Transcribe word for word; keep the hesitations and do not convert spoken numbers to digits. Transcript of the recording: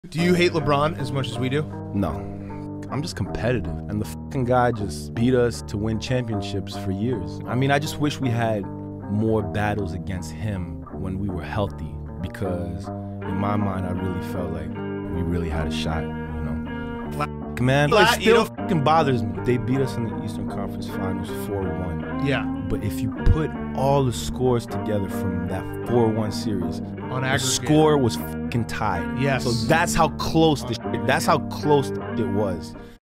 Do you hate LeBron as much as we do? No. I'm just competitive. And the fucking guy just beat us to win championships for years. I mean, I just wish we had more battles against him when we were healthy, because in my mind, I really felt like we really had a shot, you know? Man, Flat, it still you know? fucking bothers me. They beat us in the Eastern Conference Finals four one. Yeah. But if you put all the scores together from that four one series, On the aggregate. score was fucking tied. Yes. So that's how close the shit, that's how close the shit was.